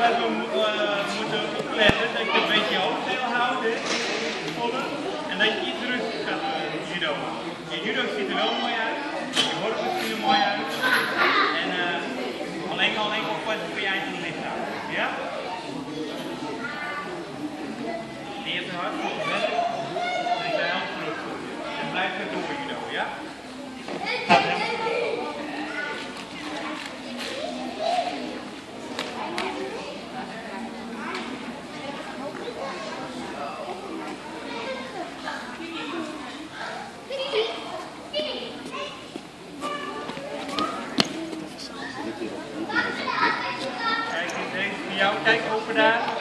waar we moeten opletten, dat je een beetje je hoofd heel houdt, hè, en dat je iets rustig gaat judo. Je judo ziet er wel mooi uit, je worpen zien er mooi uit, en alleen opletten voor je eigen lichaam. Ja? Die hebt er hard voor gewerkt, en ik ben heel terug. En blijf het doen judo, ja? Gaat helemaal goed. Kijk, deze voor jou. Kijk open daar.